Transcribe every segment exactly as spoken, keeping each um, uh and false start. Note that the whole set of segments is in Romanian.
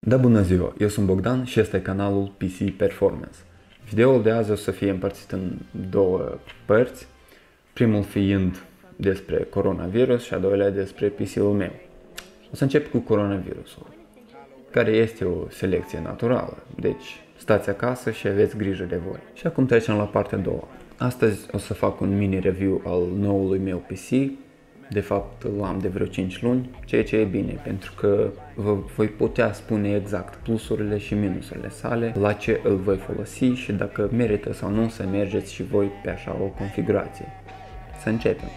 Da, bună ziua! Eu sunt Bogdan și este canalul P C Performance. Videoul de azi o să fie împărțit în două părți, primul fiind despre coronavirus și a doilea despre P C-ul meu. O să încep cu coronavirusul, care este o selecție naturală, deci stați acasă și aveți grijă de voi. Și acum trecem la partea a doua. Astăzi o să fac un mini review al noului meu P C. De fapt, l-am de vreo cinci luni, ceea ce e bine, pentru că vă voi putea spune exact plusurile și minusurile sale, la ce îl voi folosi și dacă merită sau nu să mergeți și voi pe așa o configurație. Să începem!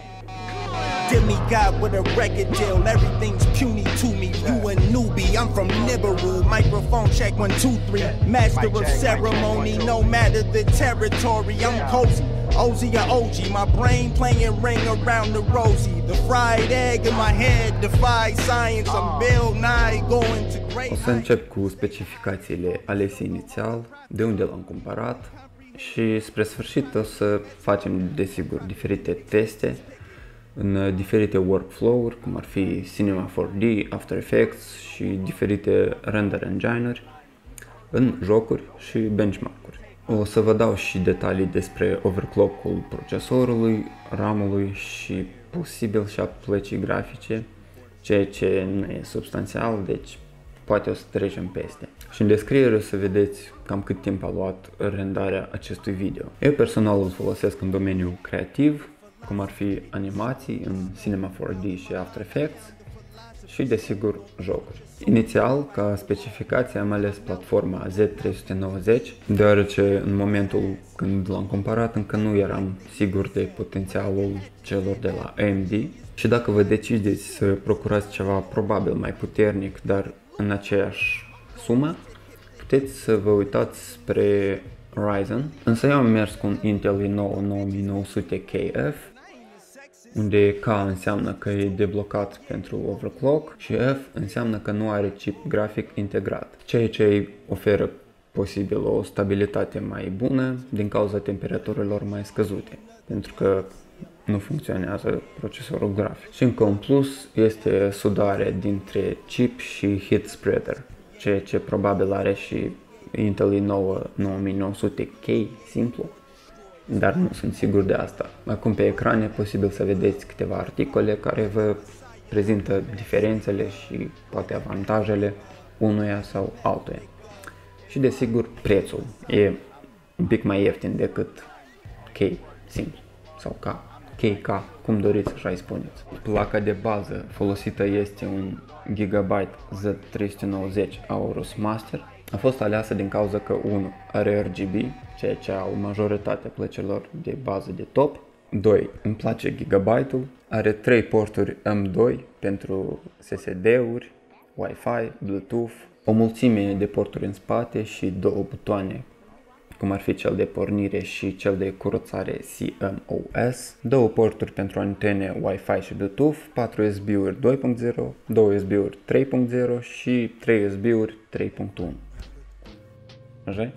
Demigod with a record deal, everything's puny to me. You a newbie, I'm from Nibiru. Microphone check one two three. Master of ceremony, no matter the territory. I'm cozy, Ozzy or O G. My brain playing ring around the rosy. The fried egg in my head defies science. I'm Bill Nye going to great. O să încep cu specificațiile alese inițial, de unde l-am cumpărat și spre sfârșit o să facem desigur diferite teste în diferite workflow-uri, cum ar fi Cinema four D, After Effects și diferite render engine-uri, în jocuri și benchmark-uri. O să vă dau și detalii despre overclock-ul procesorului, RAM-ului și posibil și a plăcii grafice, ceea ce nu e substanțial, deci poate o să trecem peste. Și în descriere o să vedeți cam cât timp a luat rendarea acestui video. Eu personal îl folosesc în domeniul creativ, cum ar fi animații în Cinema four D și After Effects și desigur jocuri. Inițial, ca specificație am ales platforma Z trei sute nouăzeci, deoarece în momentul când l-am cumpărat încă nu eram sigur de potențialul celor de la A M D și dacă vă decideți să procurați ceva probabil mai puternic, dar în aceeași sumă, puteți să vă uitați spre Ryzen, însă eu am mers cu un Intel i nouă nouă mii nouă sute K F, unde K înseamnă că e deblocat pentru overclock și F înseamnă că nu are chip grafic integrat, ceea ce îi oferă posibil o stabilitate mai bună din cauza temperaturilor mai scăzute, pentru că nu funcționează procesorul grafic. Și încă un plus este sudare dintre chip și heat spreader, ceea ce probabil are și Intel i nouă nouă mii nouă sute K simplu, dar nu sunt sigur de asta. Acum pe ecran e posibil să vedeți câteva articole care vă prezintă diferențele și poate avantajele unuia sau altuia. Și desigur prețul e un pic mai ieftin decât K simplu sau K, K K, cum doriți așa îi spuneți. Placa de bază folosită este un Gigabyte Z trei sute nouăzeci Aorus Master. A fost aleasă din cauza că unu are R G B, ceea ce au majoritatea plăcilor de bază de top. doi. Îmi place Gigabyte-ul, are trei porturi M doi pentru S S D-uri, Wi-Fi, Bluetooth, o mulțime de porturi în spate și două butoane, cum ar fi cel de pornire și cel de curățare C M O S, două porturi pentru antene Wi-Fi și Bluetooth, patru U S B-uri doi punct zero, două U S B-uri trei punct zero și trei U S B-uri trei punct unu. Așa?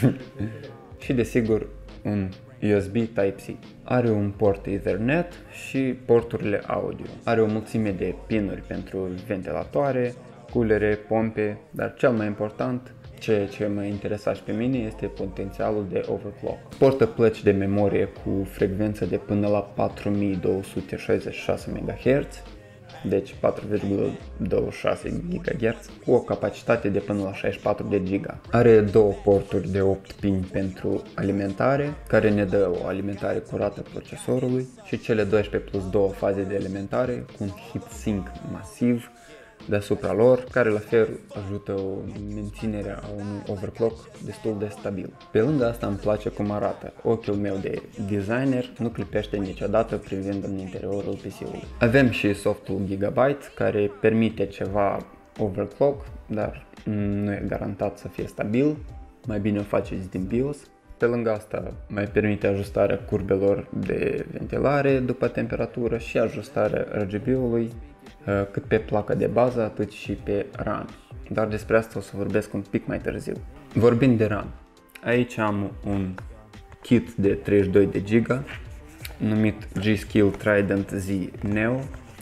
Și desigur un U S B Type-C. Are un port Ethernet și porturile audio. Are o mulțime de pinuri pentru ventilatoare, culere, pompe, dar cel mai important, ceea ce mă interesa și pe mine, este potențialul de overclock. Portă plăci de memorie cu frecvență de până la patru mii două sute șaizeci și șase MHz, deci patru virgulă douăzeci și șase GHz, cu o capacitate de până la șaizeci și patru de giga. Are două porturi de opt pini pentru alimentare, care ne dă o alimentare curată procesorului, și cele doisprezece plus două faze de alimentare cu un heatsink masiv deasupra lor, care la fel ajută o menținere a unui overclock destul de stabil. Pe lângă asta îmi place cum arată. Ochiul meu de designer nu clipește niciodată privind în interiorul P C-ului. Avem și softul Gigabyte, care permite ceva overclock, dar nu e garantat să fie stabil. Mai bine o faceți din BIOS. Pe lângă asta mai permite ajustarea curbelor de ventilare după temperatură și ajustarea R G B-ului, cât pe placa de bază, atât și pe RAM. Dar despre asta o să vorbesc un pic mai târziu. Vorbind de RAM, aici am un kit de treizeci și doi de giga numit G-Skill Trident Z Neo.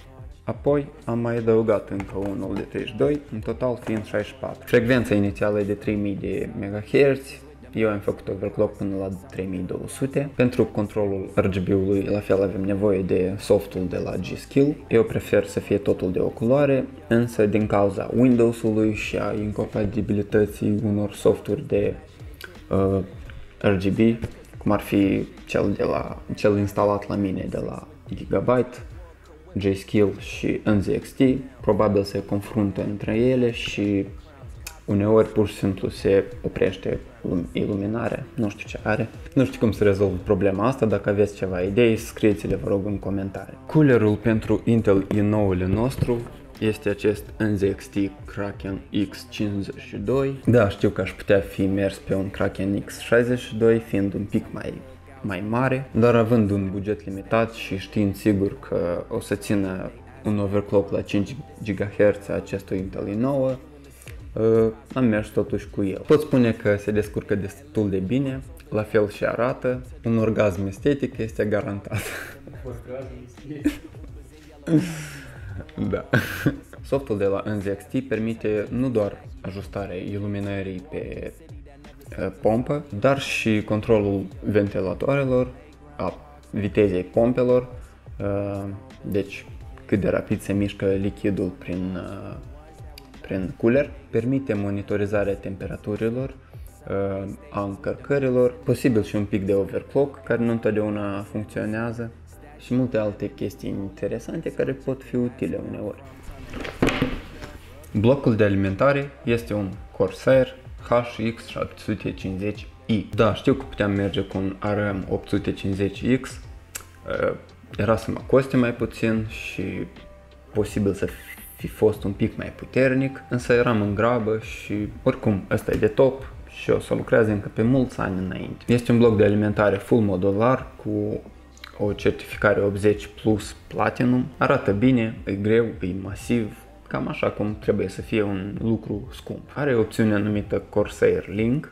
Apoi am mai adăugat încă unul de treizeci și doi, în total fiind șaizeci și patru. Frecvența inițială e de trei mii de megahertz, eu am făcut overclock până la trei mii două sute. Pentru controlul R G B-ului la fel avem nevoie de softul de la G-Skill. Eu prefer să fie totul de o culoare, însă din cauza Windows-ului și a incompatibilității unor softuri de uh, R G B, cum ar fi cel, de la, cel instalat la mine de la Gigabyte, G-Skill și N Z X T, probabil se confruntă între ele și uneori pur și simplu se oprește iluminarea, nu știu ce are. Nu știu cum să rezolv problema asta, dacă aveți ceva idei, scrieți-le vă rog în comentarii. Coolerul pentru Intel i nouă-ul nostru este acest N Z X T Kraken X cincizeci și doi. Da, știu că aș putea fi mers pe un Kraken X șaizeci și doi, fiind un pic mai, mai mare, dar având un buget limitat și știind sigur că o să țină un overclock la cinci gigahertz a acestui Intel i nouă, Uh, am mers totuși cu el. Pot spune că se descurcă destul de bine, la fel și arată. Un orgasm estetic este garantat. Orgasm estetic? Da. Softul de la N Z X T permite nu doar ajustarea iluminării pe uh, pompă, dar și controlul ventilatoarelor, a vitezei pompelor, uh, deci cât de rapid se mișcă lichidul prin uh, prin cooler, permite monitorizarea temperaturilor, a încărcărilor, posibil și un pic de overclock, care nu întotdeauna funcționează, și multe alte chestii interesante care pot fi utile uneori. Blocul de alimentare este un Corsair H X șapte sute cincizeci i. Da, știu că puteam merge cu un R M opt sute cincizeci X, era să mă coste mai puțin și posibil să fi fost un pic mai puternic, însă eram în grabă și oricum ăsta e de top și o să lucreze încă pe mulți ani înainte. Este un bloc de alimentare full modular cu o certificare optzeci plus Platinum, arată bine, e greu, e masiv, cam așa cum trebuie să fie un lucru scump. Are opțiunea numită Corsair Link,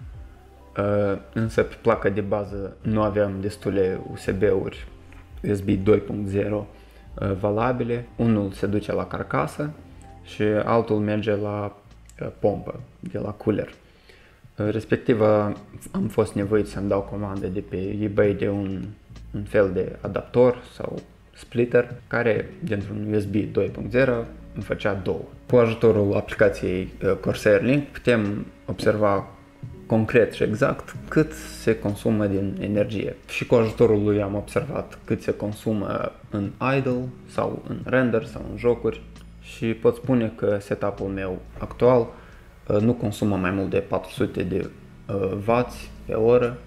însă pe placa de bază nu aveam destule U S B-uri U S B doi punct zero valabile. Unul se duce la carcasă și altul merge la pompă, de la cooler. Respectiv am fost nevoit să-mi dau comandă de pe eBay de un, un fel de adaptor sau splitter care dintr-un U S B doi punct zero îmi făcea două. Cu ajutorul aplicației Corsair Link putem observa concret și exact cât se consumă din energie. Și cu ajutorul lui am observat cât se consumă în idle sau în render sau în jocuri și pot spune că setup-ul meu actual nu consumă mai mult de patru sute de W pe oră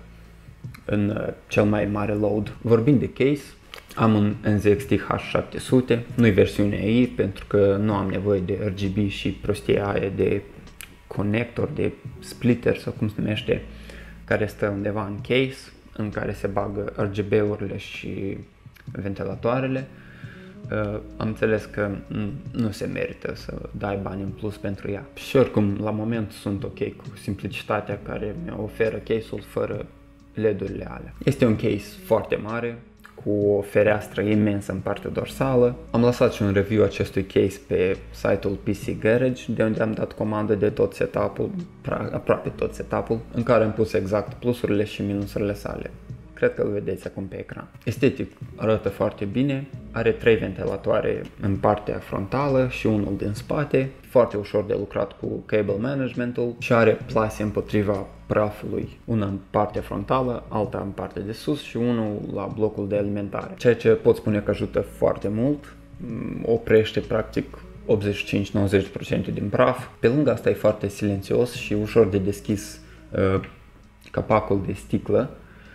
în cel mai mare load. Vorbind de case, am un N Z X T H șapte sute, nu-i versiunea I pentru că nu am nevoie de R G B și prostia aia de conector, de splitter sau cum se numește, care stă undeva în case, în care se bagă R G B-urile și ventilatoarele. Uh, am înțeles că nu se merită să dai bani în plus pentru ea. Și oricum, la moment sunt ok cu simplicitatea care mi oferă case-ul fără L E D-urile alea. Este un case foarte mare, cu o fereastră imensă în partea dorsală. Am lăsat și un review acestui case pe site-ul P C Garage, de unde am dat comandă de tot setup-ul, aproape tot setup-ul, în care am pus exact plusurile și minusurile sale. Cred că îl vedeți acum pe ecran. Estetic arată foarte bine, are trei ventilatoare în partea frontală și unul din spate, foarte ușor de lucrat cu cable management-ul și are plase împotriva prafului, una în partea frontală, alta în partea de sus și unul la blocul de alimentare. Ceea ce pot spune că ajută foarte mult, oprește practic optzeci și cinci la nouăzeci la sută din praf. Pe lângă asta e foarte silențios și ușor de deschis uh, capacul de sticlă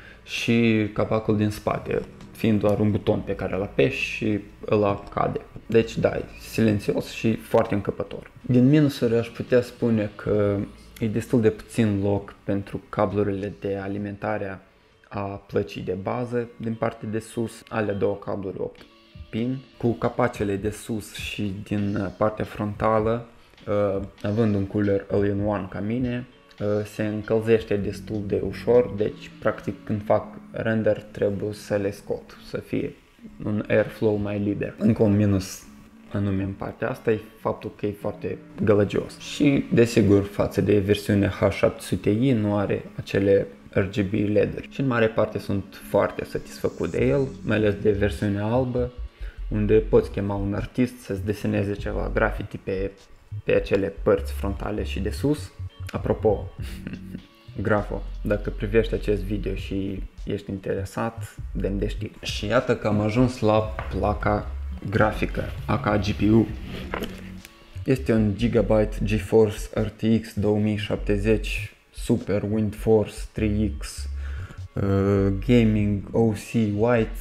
și capacul din spate, fiind doar un buton pe care îl apeși și ăla cade. Deci da, e silențios și foarte încăpător. Din minusuri aș putea spune că e destul de puțin loc pentru cablurile de alimentare a plăcii de bază din partea de sus, ale două cabluri opt pin, cu capacele de sus și din partea frontală, având un cooler all-in-one ca mine, se încălzește destul de ușor, deci practic când fac render trebuie să le scot, să fie un airflow mai liber. Încă un minus anume în partea asta e faptul că e foarte gălăgios. Și desigur față de versiunea H șapte sute i nu are acele R G B L E D-uri și în mare parte sunt foarte satisfăcut de el, mai ales de versiunea albă, unde poți chema un artist să-ți deseneze ceva graffiti pe, pe acele părți frontale și de sus. Apropo, Grafo, dacă privești acest video și ești interesat, dă-mi de știri. Și iată că am ajuns la placa grafică, aka G P U. Este un Gigabyte GeForce R T X două mii șaptezeci Super WindForce trei X uh, Gaming O C White,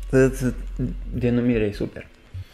denumirea e super.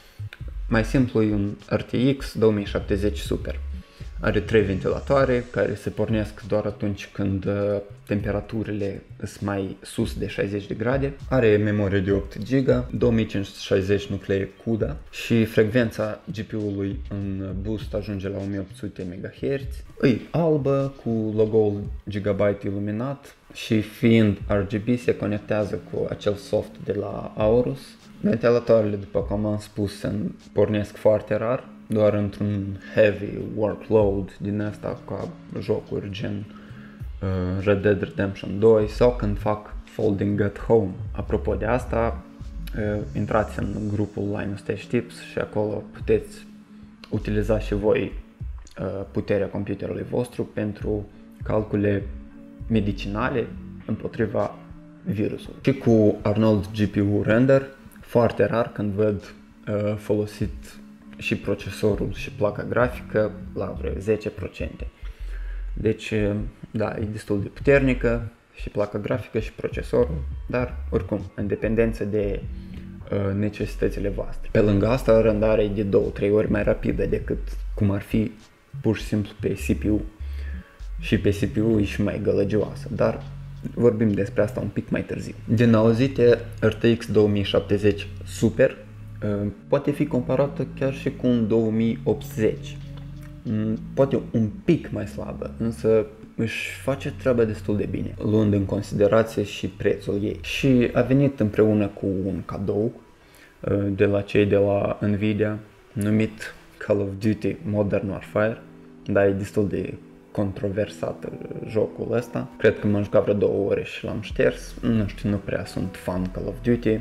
Mai simplu e un R T X două mii șaptezeci Super. Are trei ventilatoare care se pornesc doar atunci când uh, temperaturile sunt mai sus de șaizeci de grade. Are memorie de opt giga, două mii cinci sute șaizeci nuclee CUDA și frecvența G P U-ului în boost ajunge la o mie opt sute megahertz. E albă cu logo-ul Gigabyte iluminat și fiind R G B se conectează cu acel soft de la Aorus. Ventilatoarele, după cum am spus, se pornesc foarte rar, doar într-un heavy workload din asta ca jocuri gen uh, Red Dead Redemption doi sau când fac folding at home. Apropo de asta, uh, intrați în grupul Linus Tech Tips și acolo puteți utiliza și voi uh, puterea computerului vostru pentru calcule medicinale împotriva virusului. Și cu Arnold G P U Render, foarte rar când văd uh, folosit și procesorul și placa grafică la vreo zece la sută. Deci, da, e destul de puternică și placa grafică și procesorul, dar oricum, în dependență de uh, necesitățile voastre. Pe lângă asta, randarea e de două trei ori mai rapidă decât cum ar fi pur și simplu pe C P U. Și pe C P U e și mai gălăgioasă, dar vorbim despre asta un pic mai târziu. Din auzite, R T X două mii șaptezeci Super poate fi comparată chiar și cu un două mii optzeci. Poate un pic mai slabă, însă își face treaba destul de bine, luând în considerație și prețul ei. Și a venit împreună cu un cadou de la cei de la Nvidia, numit Call of Duty Modern Warfare, dar e destul de controversat jocul ăsta. Cred că m-am jucat vreo două ore și l-am șters. Nu știu, nu prea sunt fan Call of Duty.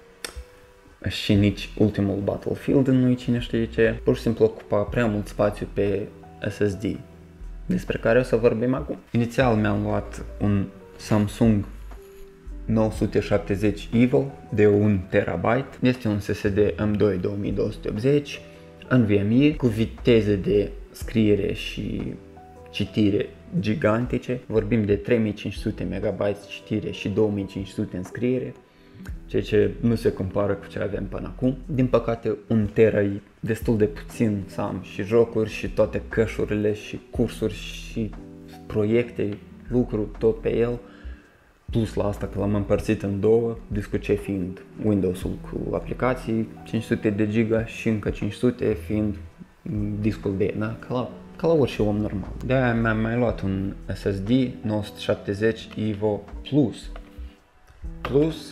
Și nici ultimul Battlefield nu-i cine știe ce. Pur și simplu ocupa prea mult spațiu pe S S D, despre care o să vorbim acum. Inițial mi-am luat un Samsung nouă sute șaptezeci Evo de un terabyte. Este un S S D M doi două mii două sute optzeci NVMe cu viteze de scriere și citire gigantice. Vorbim de trei mii cinci sute megabyte citire și două mii cinci sute în scriere, ceea ce nu se compară cu ce avem până acum. Din păcate, un tera e destul de puțin să am și jocuri și toate cache-urile și cursuri și proiecte, lucruri tot pe el. Plus la asta că l-am împărțit în două, discul C fiind Windows-ul cu aplicații, cinci sute de giga și încă cinci sute fiind discul de, da? Ca la, ca la orice om normal. De-aia mi-am mai luat un S S D nouă sute șaptezeci Evo Plus. Plus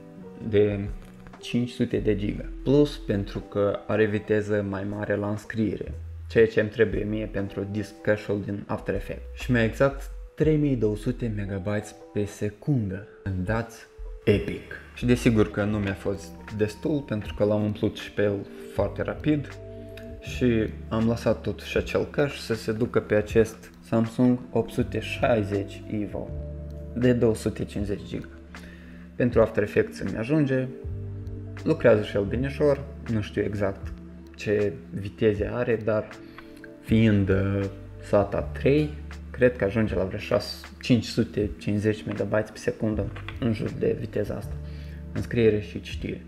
de cinci sute de giga. Plus pentru că are viteză mai mare la înscriere, ceea ce îmi trebuie mie pentru disk cache-ul din After Effects. Și mai exact trei mii două sute megabytes pe secundă. That's epic. Și desigur că nu mi-a fost destul pentru că l-am umplut și pe el foarte rapid și am lăsat totuși acel cache să se ducă pe acest Samsung opt sute șaizeci Evo de două sute cincizeci giga. Pentru After Effects îmi ajunge, lucrează și el binișor, nu știu exact ce viteze are, dar fiind uh, SATA trei, cred că ajunge la vreo cinci sute cincizeci megabytes pe secundă, în jur de viteza asta, înscriere și citire.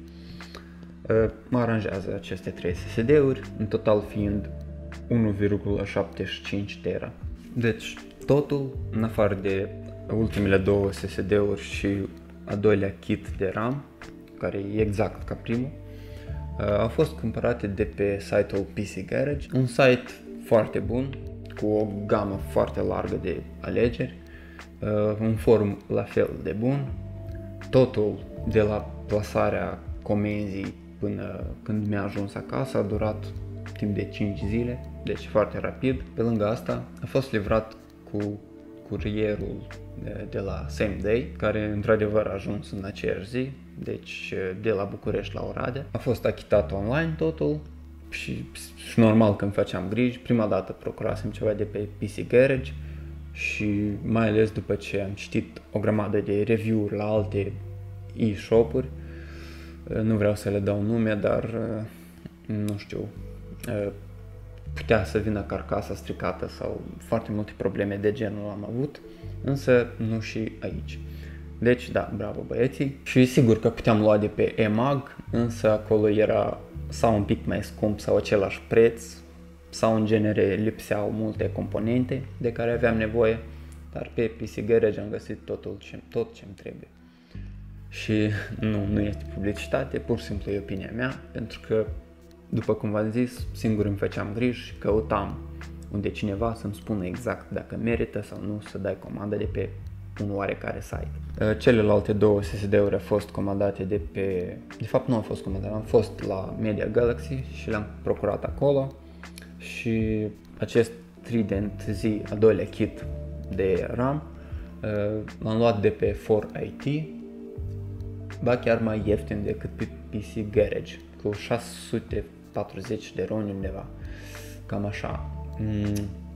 Uh, mă aranjează aceste trei S S D-uri, în total fiind unu virgulă șaptezeci și cinci tera. Deci totul, în afară de ultimele două S S D-uri și a doilea kit de RAM, care e exact ca primul, au fost cumpărate de pe site-ul P C Garage, un site foarte bun, cu o gamă foarte largă de alegeri, un forum la fel de bun, totul de la plasarea comenzii până când mi-a ajuns acasă, a durat timp de cinci zile, deci foarte rapid. Pe lângă asta a fost livrat cu curierul de, de la Same Day, care într-adevăr a ajuns în aceeași zi, deci de la București la Oradea. A fost achitat online totul și, și normal că îmi făceam griji. Prima dată procurasem ceva de pe P C Garage și mai ales după ce am citit o grămadă de review-uri la alte e-shop-uri. Nu vreau să le dau nume, dar nu știu, putea să vină carcasa stricată sau foarte multe probleme de genul am avut, însă nu și aici. Deci da, bravo băieții. Și sigur că puteam lua de pe E M A G, însă acolo era sau un pic mai scump sau același preț, sau în genere lipseau multe componente de care aveam nevoie, dar pe P C Garage am găsit totul ce, tot ce-mi trebuie. Și nu, nu este publicitate, pur și simplu e opinia mea, pentru că, după cum v-am zis, singur îmi făceam griji și căutam unde cineva să-mi spună exact dacă merită sau nu să dai comandă de pe un oarecare site. Celelalte două S S D-uri au fost comandate de pe... De fapt nu au fost comandate, am fost la Media Galaxy și le-am procurat acolo și acest Trident Z, al doilea kit de RAM, l-am luat de pe four I T, ba chiar mai ieftin decât pe P C Garage, cu șase sute patruzeci de roni undeva, cam așa. Mm.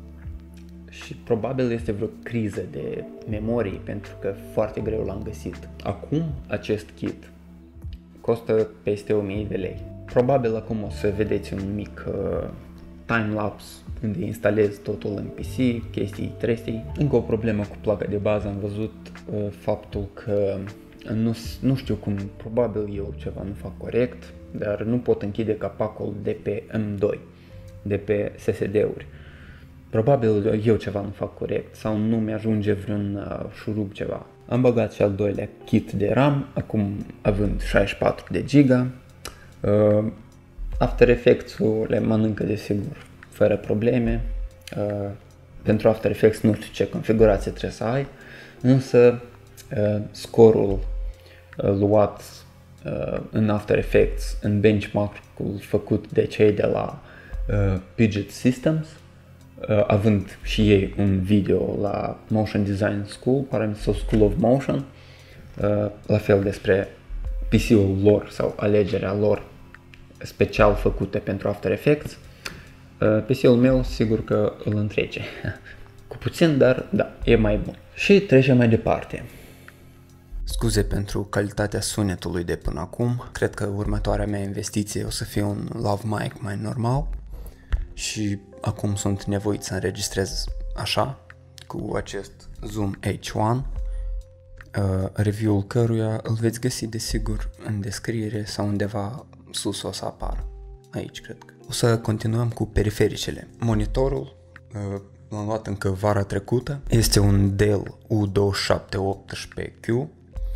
Și probabil este vreo criză de memorie, pentru că foarte greu l-am găsit. Acum acest kit costă peste o mie de lei. Probabil acum o să vedeți un mic uh, time-lapse unde instalez totul în P C, chestii, trestii. Încă o problemă cu placa de bază, am văzut uh, faptul că nu, nu știu cum, probabil eu ceva nu fac corect, dar nu pot închide capacul de pe M doi, de pe S S D-uri. Probabil eu ceva nu fac corect sau nu mi-ajunge vreun uh, șurub ceva. Am băgat și al doilea kit de RAM, acum având șaizeci și patru de giga. Uh, After Effects-ul le mănâncă desigur fără probleme. Uh, pentru After Effects nu știu ce configurație trebuie să ai, însă uh, scorul uh, luat uh, în After Effects în benchmark-ul făcut de cei de la uh, Puget Systems, Uh, având și ei un video la Motion Design School, sau School of Motion, uh, la fel despre P C-ul lor sau alegerea lor special făcute pentru After Effects. Uh, P C-ul meu sigur că îl întrece cu puțin, dar da, e mai bun. Și trecem mai departe. Scuze pentru calitatea sunetului de până acum, cred că următoarea mea investiție o să fie un lav mic mai normal. Și acum sunt nevoit să înregistrez așa, cu acest Zoom H unu, uh, review-ul căruia îl veți găsi desigur în descriere sau undeva sus o să apară, aici cred că. O să continuăm cu perifericele. Monitorul uh, l-am luat încă vara trecută, este un Dell U douăzeci și șapte optsprezece Q, uh,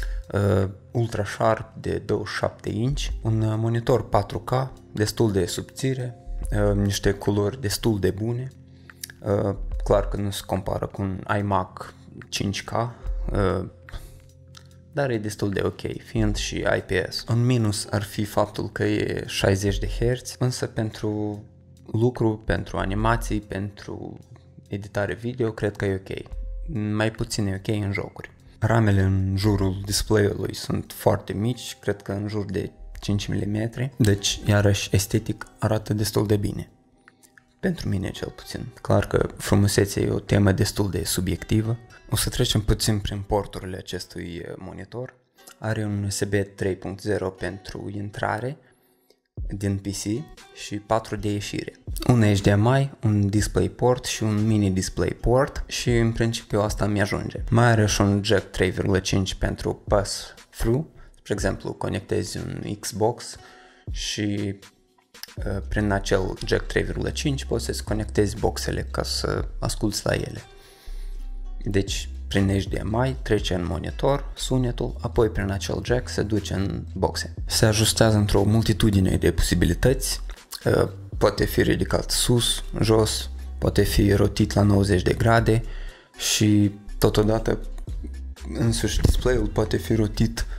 Ultra Sharp de douăzeci și șapte inch, un monitor patru K destul de subțire, Uh, niște culori destul de bune, uh, clar că nu se compară cu un iMac cinci K, uh, dar e destul de ok, fiind și I P S. Un minus ar fi faptul că e șaizeci de herți, însă pentru lucru, pentru animații, pentru editare video, cred că e ok. Mai puțin e ok în jocuri. Ramele în jurul display-ului sunt foarte mici, cred că în jur de cinci milimetri, deci iarăși estetic arată destul de bine. Pentru mine cel puțin. Clar că frumusețea e o temă destul de subiectivă. O să trecem puțin prin porturile acestui monitor. Are un U S B trei punct zero pentru intrare din P C și patru de ieșire. Un H D M I, un DisplayPort și un mini DisplayPort și în principiu asta mi-ajunge. Mai are și un jack trei virgulă cinci pentru pass-through. De exemplu, conectezi un Xbox și uh, prin acel jack trei virgulă cinci poți să-ți conectezi boxele ca să asculți la ele. Deci, prin H D M I trece în monitor sunetul, apoi prin acel jack se duce în boxe. Se ajustează într-o multitudine de posibilități, uh, poate fi ridicat sus, jos, poate fi rotit la nouăzeci de grade și totodată însuși display-ul poate fi rotit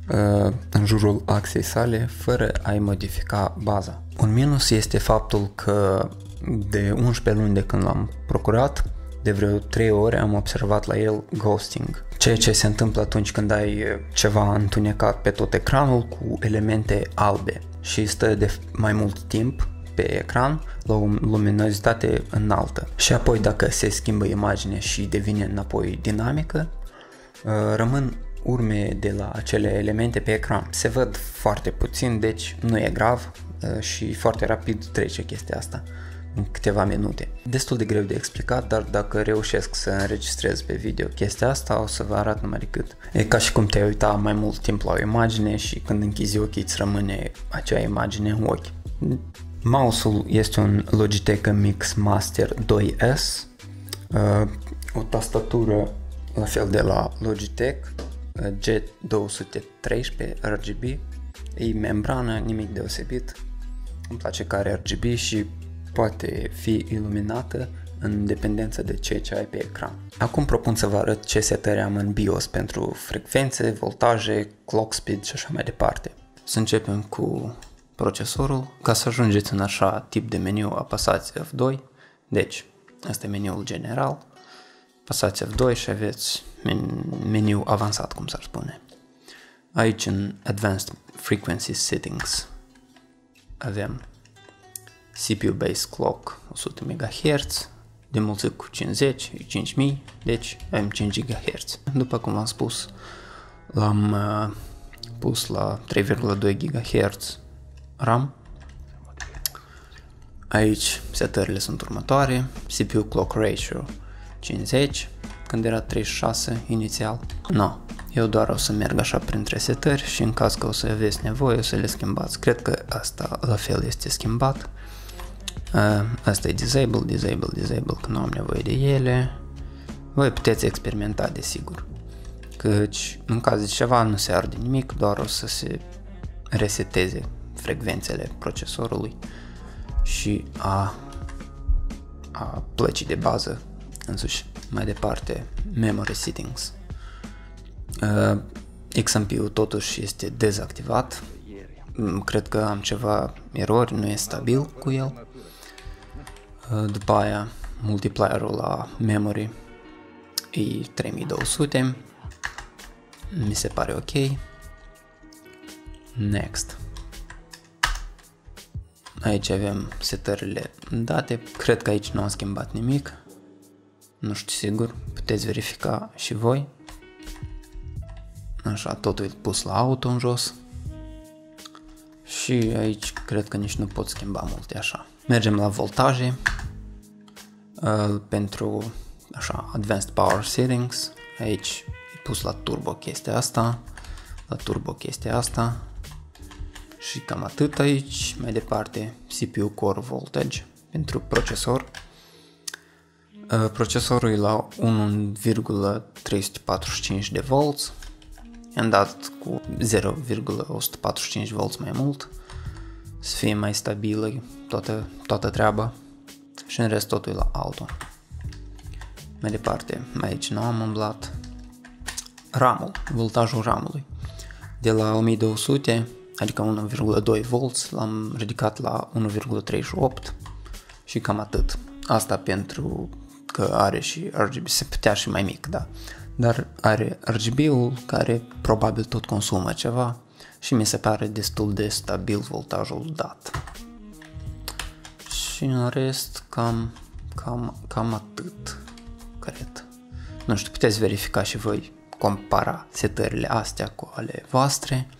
în jurul axei sale fără a-i modifica baza. Un minus este faptul că de unsprezece luni de când l-am procurat, de vreo trei ore am observat la el ghosting, ceea ce se întâmplă atunci când ai ceva întunecat pe tot ecranul cu elemente albe și stă de mai mult timp pe ecran la o luminozitate înaltă. Și apoi dacă se schimbă imaginea și devine înapoi dinamică, rămân urme de la acele elemente pe ecran. Se văd foarte puțin, deci nu e grav și foarte rapid trece chestia asta în câteva minute. Destul de greu de explicat, dar dacă reușesc să înregistrez pe video chestia asta, o să vă arăt numai decât. E ca și cum te-ai uita mai mult timp la o imagine și când închizi ochii îți rămâne acea imagine în ochi. Mouse-ul este un Logitech Mix Master doi S, o tastatură la fel de la Logitech, G două sute treisprezece R G B, e membrană, nimic deosebit, îmi place că are R G B și poate fi iluminată în dependență de ceea ce ai pe ecran. Acum propun să vă arăt ce setări am în BIOS pentru frecvențe, voltaje, clock speed și așa mai departe. Să începem cu procesorul. Ca să ajungeți în așa tip de meniu, apăsați F doi, deci asta e meniul general, apăsați F doi și aveți meniu avansat, cum s-ar spune. Aici în Advanced Frequency Settings avem C P U-based clock o sută megahertz, de mulțit cu cincizeci, cinci mii, deci avem cinci gigahertz. După cum am spus, l-am uh, pus la trei virgulă doi gigahertz RAM. Aici setările sunt următoare: C P U clock ratio cincizeci, când era treizeci și șase inițial. No, eu doar o să merg așa printre setări și în caz că o să aveți nevoie o să le schimbați. Cred că asta la fel este schimbat. Uh, asta e disable, disable, disable, că nu am nevoie de ele. Voi puteți experimenta, desigur, căci în caz de ceva nu se arde nimic, doar o să se reseteze frecvențele procesorului și a, a plăcii de bază însuși. Mai departe, memory settings. Uh, X M P-ul totuși este dezactivat. Cred că am ceva erori, nu e stabil cu el. După aia, multiplierul la memory e trei mii două sute, mi se pare ok. Next. Aici avem setările date, cred că aici nu am schimbat nimic, nu știu sigur, puteți verifica și voi. Așa, totul e pus la auto în jos. Și aici cred că nici nu pot schimba multe așa. Mergem la voltaje. Uh, pentru așa Advanced Power Settings. Aici e pus la turbo chestia asta. La turbo chestia asta. Și cam atât aici. Mai departe, C P U Core Voltage pentru procesor. Uh, procesorul e la unu virgulă trei sute patruzeci și cinci de volți. I-am dat cu zero virgulă o sută patruzeci și cinci volți mai mult, să fie mai stabilă toată, toată treaba, și în rest totul e la auto. Mai departe, aici nu am umblat. RAM-ul, voltajul RAM-ului. De la o mie două sute, adică unu virgulă doi volți, l-am ridicat la unu virgulă treizeci și opt și cam atât. Asta pentru că are și R G B, se putea și mai mic, da. Dar are R G B-ul care probabil tot consumă ceva și mi se pare destul de stabil voltajul dat. Și în rest cam, cam, cam atât, cred. Nu știu, puteți verifica și voi, compara setările astea cu ale voastre.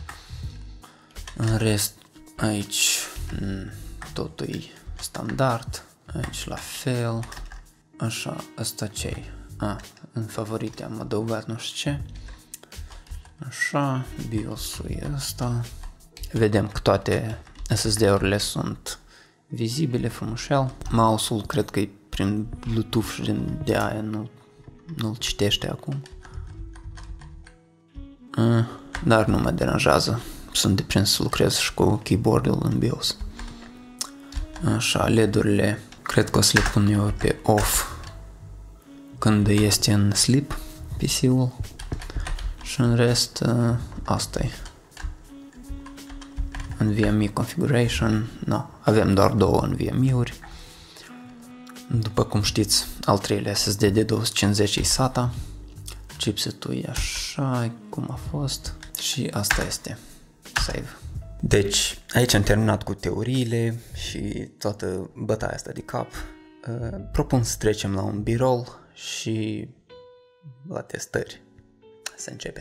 În rest, aici totul e standard, aici la fel. Așa, asta ce-i? A, în favorite am adăugat nu știu ce. Așa, BIOS-ul e ăsta. Vedem că toate S S D-urile sunt vizibile frumușel. Mouse-ul cred că e prin Bluetooth și de aia nu, nu-l citește acum. A, dar nu mă deranjează. Sunt deprins să lucrez și cu keyboard-ul în BIOS. Așa, L E D-urile cred că o să le pun eu pe off când este în sleep P C-ul Și în rest, asta e. N V M E configuration, no, avem doar două N V M E-uri. După cum știți, al treilea S S D de două sute cincizeci e SATA. Chipsetul e așa cum a fost și asta este save. Deci, aici am terminat cu teoriile și toată bătaia asta de cap. Propun să trecem la un B-roll și la testări. Să începem.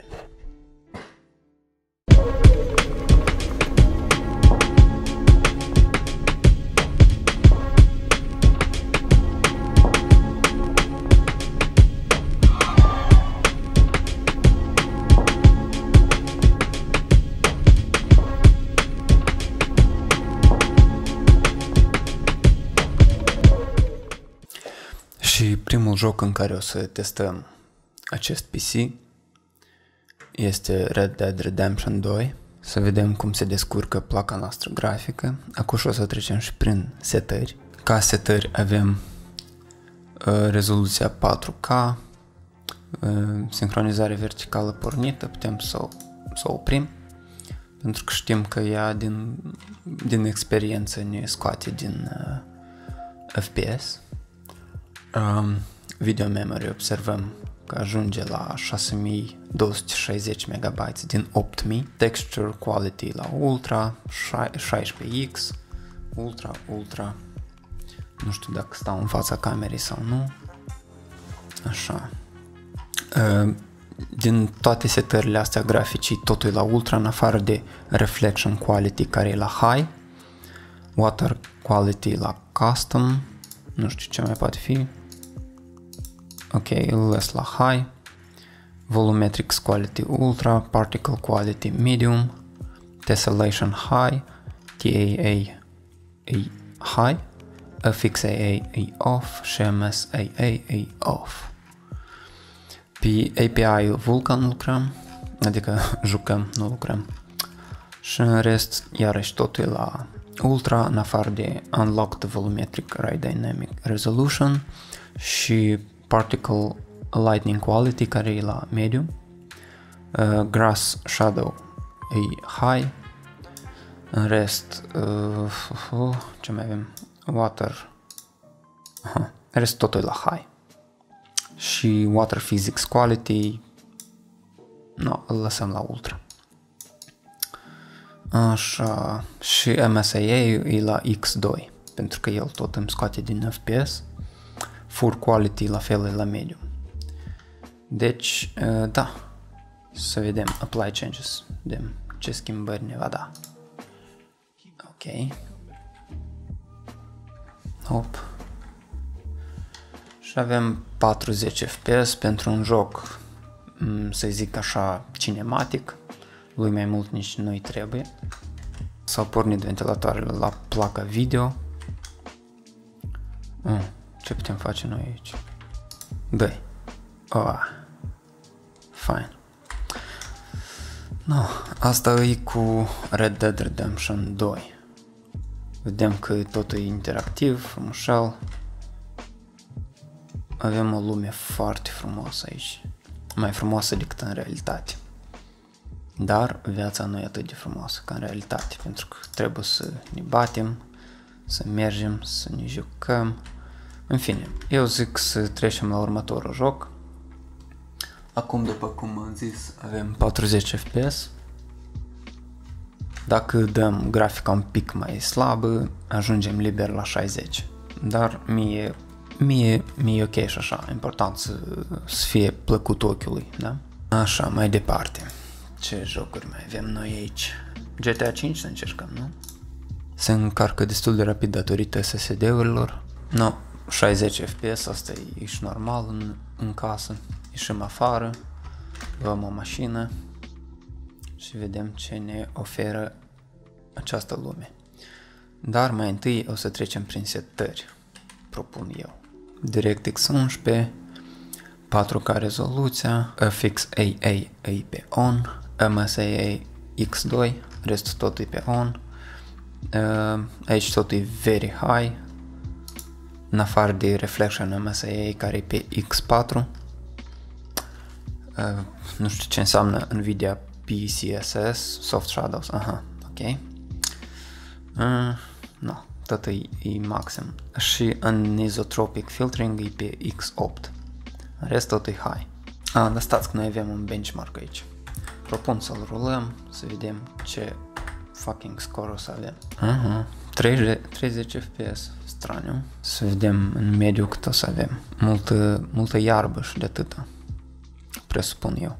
Și primul joc în care o să testăm acest P C este Red Dead Redemption doi. Să vedem cum se descurcă placa noastră grafică. Acum o să trecem și prin setări. Ca setări avem uh, rezoluția patru K, uh, sincronizare verticală pornită, putem să o, să o oprim, pentru că știm că ea din, din experiență ne scoate din uh, F P S. Um, video memory observăm că ajunge la șase mii două sute șaizeci megabyte din opt mii. Texture quality la Ultra, șaisprezece X, Ultra, Ultra. Nu știu dacă stau în fața camerei sau nu. Așa. Uh, din toate setările astea graficii, totul e la Ultra, în afară de Reflection Quality care e la High, Water Quality la Custom, nu știu ce mai poate fi. Ok, îl las la High, Volumetrics Quality Ultra, Particle Quality Medium, Tessellation High, T A A High, F X A A e Off și M S A A e Off. Pe A P I Vulkan lucrăm, adică jucăm, nu lucrăm. Și în rest, iarăși totul e la Ultra, în afară de Unlocked Volumetric Ray Dynamic Resolution și Particle Lightning Quality care e la Medium, uh, Grass Shadow e High, în rest, uh, uh, ce mai avem? Water, uh, rest totul e la High și Water Physics Quality, no, îl lăsăm la Ultra. Așa, și M S A A e la X doi, pentru că el tot îmi scoate din F P S. Full Quality la fel e la Medium. Deci, da, să vedem Apply Changes, vedem ce schimbări ne va da. Ok. Hop. Și avem patruzeci F P S pentru un joc, să zic așa, cinematic. Lui mai mult nici nu-i trebuie. S-au pornit ventilatoarele la placa video. Mm, ce putem face noi aici? Dă-i. Oh, fine. No, asta e cu Red Dead Redemption doi. Vedem că totul e interactiv, frumușel. Avem o lume foarte frumoasă aici. Mai frumoasă decât în realitate. Dar viața nu e atât de frumoasă ca în realitate, pentru că trebuie să ne batem, să mergem, să ne jucăm. În fine, eu zic să trecem la următorul joc. Acum, după cum am zis, avem patruzeci F P S. Dacă dăm grafica un pic mai slabă, ajungem liber la șaizeci. Dar mie, mie, mie e ok și așa, important să, să fie plăcut ochiului, da? Așa, mai departe. Ce jocuri mai avem noi aici? G T A cinci să încercăm, nu? Se încarcă destul de rapid datorită S S D-urilor. No, șaizeci F P S, asta e, e și normal în, în casă. Ieșim afară, luăm o mașină și vedem ce ne oferă această lume. Dar mai întâi o să trecem prin setări, propun eu. DirectX unsprezece, patru K rezoluția, F X A A e pe on, M S A A X doi, restul tot e pe on. Aici totul e very high, în afară de Reflection M S A A care e pe X patru. uh, nu știu ce înseamnă Nvidia P C S S, Soft Shadows, aha, ok. Uh, no, tot e, e maxim. Și Anisotropic Filtering e pe X opt. În rest tot e high. Ah, dar stați că noi avem un benchmark aici. Propun să-l rulăm, să vedem ce fucking score o să avem. Uh-huh. treizeci F P S, straniu. Să vedem în mediu cât o să avem. Multă, multă iarbă și de atâta. Presupun eu.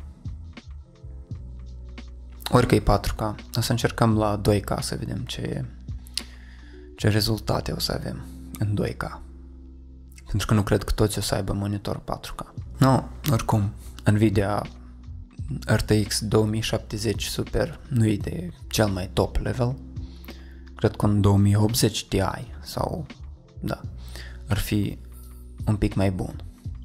Orică e patru K. O să încercăm la doi K să vedem ce, ce rezultate o să avem în doi K. Pentru că nu cred că toți o să aibă monitor patru K. No, oricum, Nvidia R T X două mii șaptezeci Super nu e de cel mai top level. Cred că un două mii optzeci Ti sau, da, ar fi un pic mai bun.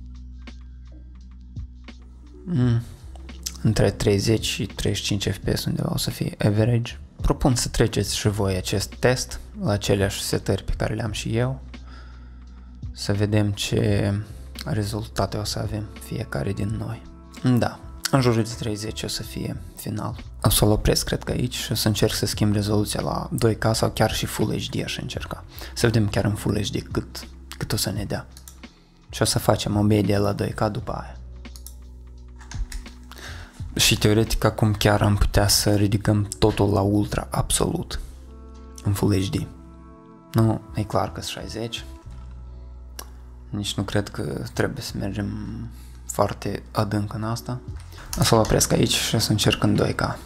Mm. Între treizeci și treizeci și cinci F P S undeva o să fie average. Propun să treceți și voi acest test la aceleași setări pe care le-am și eu. Să vedem ce rezultate o să avem fiecare din noi. Da, în jur de treizeci o să fie final. O să-l opresc cred că aici și o să încerc să schimb rezoluția la doi K sau chiar și Full H D aș încerca. Să vedem chiar în Full H D cât, cât o să ne dea. Și o să facem o medie la doi K după aia. Și teoretic acum chiar am putea să ridicăm totul la ultra absolut în Full H D. Nu, e clar că sunt șaizeci. Nici nu cred că trebuie să mergem foarte adânc în asta. O să-l opresc aici și o să încerc în doi K.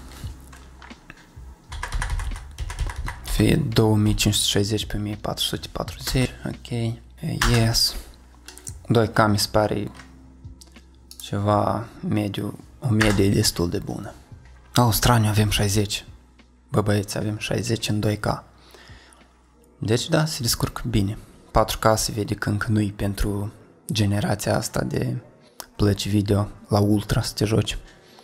Fie două mii cinci sute șaizeci pe o mie patru sute patruzeci. Ok. Yes. doi K mi se pare ceva mediu. O medie destul de bună. Oh, straniu, avem șaizeci. Bă, băieți, avem șaizeci în doi K. Deci, da, se descurcă bine. patru K se vede că încă nu-i pentru generația asta de plăci video la ultra să te joci.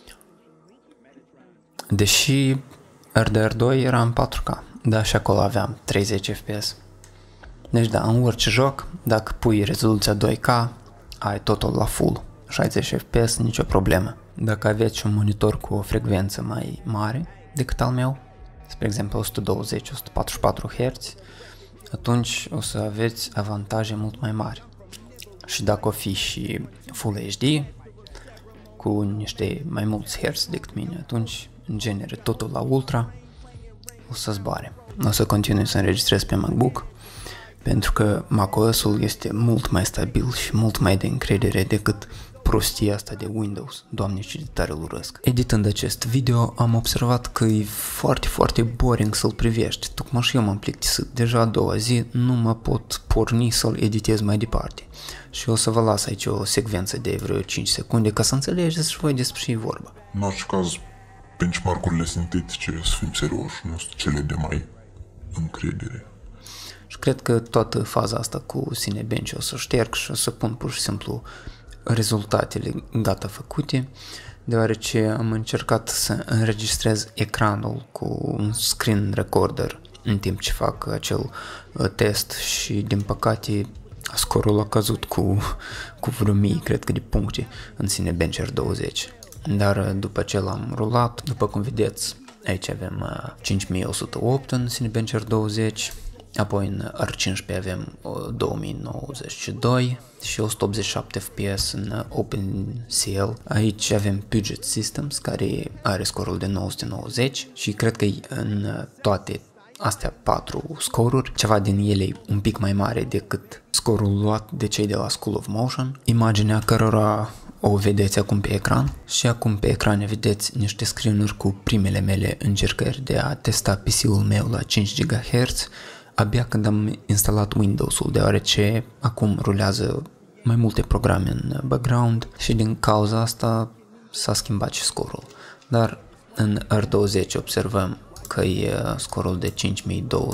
Deși R D R doi era în patru K, dar și acolo aveam treizeci F P S. Deci, da, în orice joc, dacă pui rezoluția doi K, ai totul la full. șaizeci F P S, nicio problemă. Dacă aveți un monitor cu o frecvență mai mare decât al meu, spre exemplu o sută douăzeci - o sută patruzeci și patru Hz, atunci o să aveți avantaje mult mai mari. Și dacă o fi și Full H D, cu niște mai mulți hertz decât mine, atunci, în genere, totul la ultra o să zboare. O să continui să înregistrez pe MacBook, pentru că macOS-ul este mult mai stabil și mult mai de încredere decât prostia asta de Windows, Doamne, ce de tare îl urăsc. Editând acest video am observat că e foarte, foarte boring să-l privești, tocmai și eu m-am plictisit. Deja a doua zi nu mă pot porni să-l editez mai departe. Și o să vă las aici o secvență de vreo cinci secunde ca să înțelegeți și voi despre ce e vorba. În orice caz, benchmark-urile sintetice, să fim serioși, nu sunt cele de mai încredere. Și cred că toată faza asta cu Cinebench o să șterg și o să pun pur și simplu rezultatele gata făcute, deoarece am încercat să înregistrez ecranul cu un screen recorder în timp ce fac acel test și din păcate scorul a căzut cu, cu vreo mii, cred că de puncte în Cinebench R douăzeci. Dar după ce l-am rulat, după cum vedeți, aici avem cinci mii o sută opt în Cinebench R douăzeci, apoi în R cincisprezece avem două mii nouăzeci și doi și o sută optzeci și șapte F P S în OpenCL. Aici avem Puget Systems, care are scorul de nouă sute nouăzeci și cred că în toate astea patru scoruri, ceva din ele un pic mai mare decât scorul luat de cei de la School of Motion, imaginea cărora o vedeți acum pe ecran. Și acum pe ecran vedeți niște screen-uri cu primele mele încercări de a testa P C-ul meu la cinci gigahertz, abia când am instalat Windows-ul, deoarece acum rulează mai multe programe în background și din cauza asta s-a schimbat și scorul. Dar în R douăzeci observăm că e scorul de cinci mii două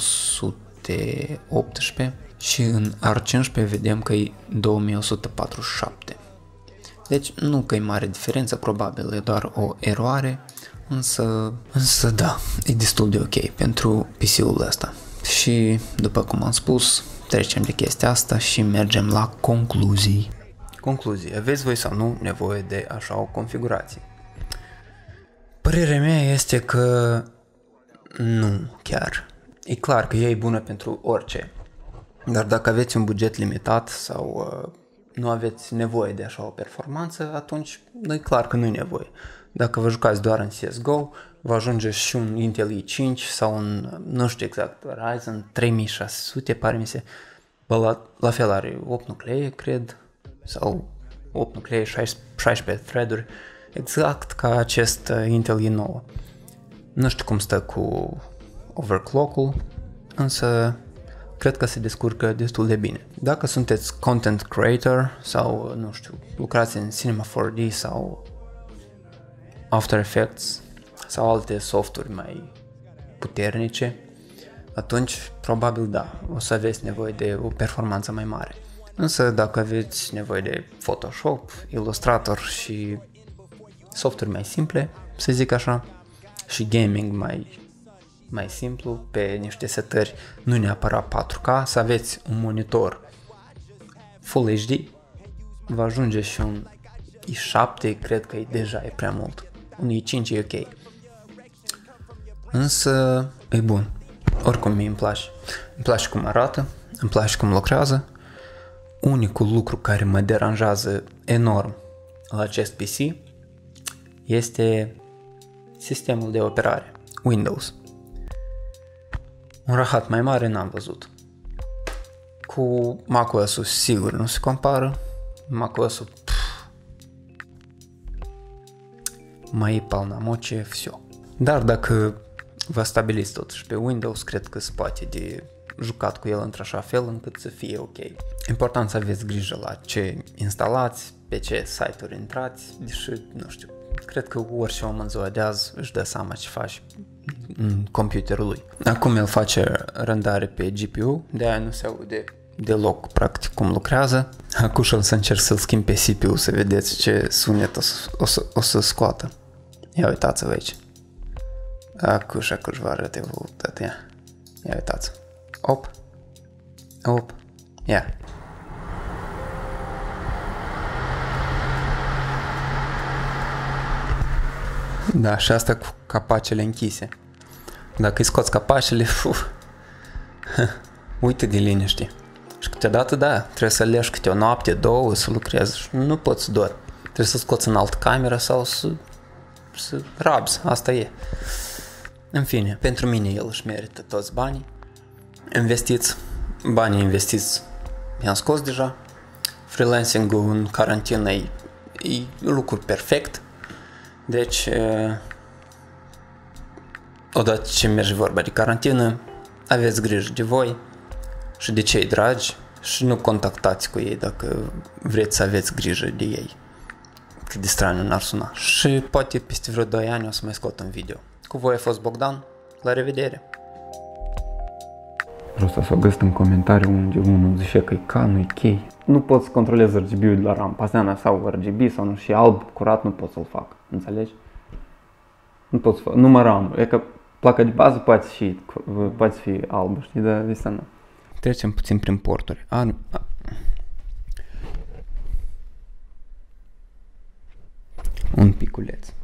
sute optsprezece și în R cincisprezece vedem că e două mii o sută patruzeci și șapte. Deci nu că e mare diferență, probabil e doar o eroare, însă, însă da, e destul de ok pentru P C-ul ăsta. Și după cum am spus, trecem de chestia asta și mergem la concluzii. Concluzie. Aveți voi sau nu nevoie de așa o configurație? Părerea mea este că nu chiar. E clar că ea e bună pentru orice. Dar dacă aveți un buget limitat sau uh, nu aveți nevoie de așa o performanță, atunci e clar că nu e nevoie. Dacă vă jucați doar în C S G O, vă ajunge și un Intel i cinci sau un, nu știu exact, Ryzen trei mii șase sute, pare mi se. Bă, la, la fel are opt nuclee, cred, sau opt nuclee, șaisprezece thread-uri, exact ca acest Intel i nouă. Nu știu cum stă cu overclock-ul, însă cred că se descurcă destul de bine. Dacă sunteți content creator sau, nu știu, lucrați în Cinema patru D sau After Effects sau alte softuri mai puternice, atunci probabil da, o să aveți nevoie de o performanță mai mare. Însă dacă aveți nevoie de Photoshop, Illustrator și softuri mai simple, să zic așa, și gaming mai, mai simplu, pe niște setări nu neapărat patru K, să aveți un monitor Full H D, va ajunge și un i șapte, cred că e deja e prea mult. Un i cinci e ok. Însă e bun. Oricum mie îmi place. Îmi place cum arată, îmi place cum lucrează. Unicul lucru care mă deranjează enorm la acest P C este sistemul de operare, Windows. Un rahat mai mare n-am văzut. Cu macOS-ul sigur nu se compară. macOS-ul mai e palnamoce, всё. Dar dacă vă stabiliți totuși pe Windows, cred că se poate de jucat cu el într-așa fel încât să fie ok. Important să aveți grijă la ce instalați, pe ce site-uri intrați, deși, nu știu, cred că orice om în ziua de azi își dă seama ce faci în computerul lui. Acum el face rândare pe G P U, de-aia nu se aude deloc practic cum lucrează. Acum o să încerc să-l schimb pe C P U să vedeți ce sunet o să, o să, o să scoată. Ia uitați-vă aici. Acum și acum vă arăt evolutat. Ia. Ia uitați. Op. Op. Ia. Da, și asta cu capacele închise. Dacă îi scoți capacele, uf, uite de liniște. Și câteodată, da, trebuie să leși câte o noapte, două, să lucrezi și nu poți doar. Trebuie să scoți în altă cameră sau să, să rabzi, asta e. În fine, pentru mine el își merită toți banii. Investiți, banii investiți i-am scos deja. Freelancing-ul în carantină e, e lucru perfect. Deci, e, odată ce merge vorba de carantină, aveți grijă de voi și de cei dragi și nu contactați cu ei dacă vreți să aveți grijă de ei. Cât de straniu n-ar suna. Și poate peste vreo doi ani o să mai scot un video. Cu voi a fost Bogdan, la revedere! Vreau să o găsit în comentariu unde unul zice că e K, nu e chei. Nu pot să controlez R G B-ul de la RAM, paseana sau R G B sau nu, și alb curat nu pot să-l fac, înțelegi? Nu pot să fac, numai RAM, e că placa de bază poate fi, poate fi albă, știi, dar asta nu. Trecem puțin prin porturi. A, nu. A. Un piculeț.